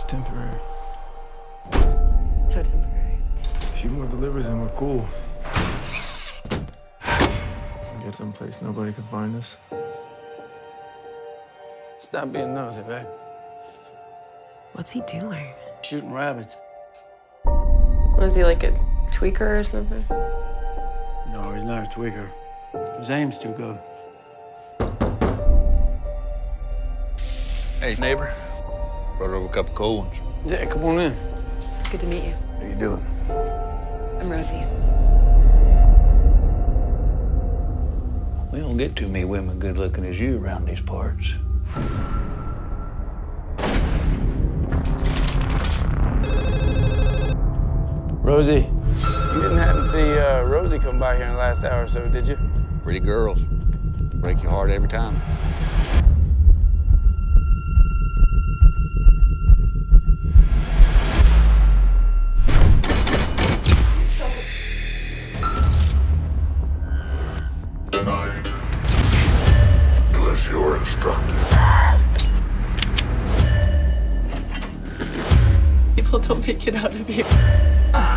It's temporary. How temporary? A few more deliveries and we're cool. Can get someplace nobody can find us. Stop being nosy, babe. What's he doing? Shooting rabbits. Was he like a tweaker or something? No, he's not a tweaker. His aim's too good. Hey, neighbor. Brought over a couple cold ones. Yeah, come on in. It's good to meet you. How you doing? I'm Rosie. We don't get too many women good looking as you around these parts. Rosie, you didn't happen to see Rosie come by here in the last hour or so, did you? Pretty girls. Break your heart every time. Denied. Unless you're instructed. People don't make it out of here.